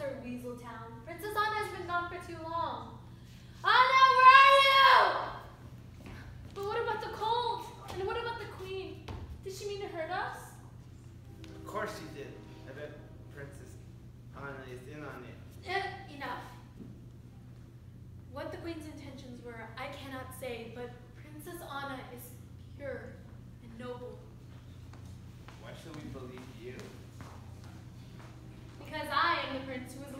Dr. Weaseltown. Princess Anna has been gone for too long. Anna, where are you? But what about the cold? And what about the queen? Did she mean to hurt us? Of course she did. I bet Princess Anna is in on it. Enough. What the queen's intentions were, I cannot say, but Princess Anna is pure and noble. Why should we believe you? Because I am the prince who was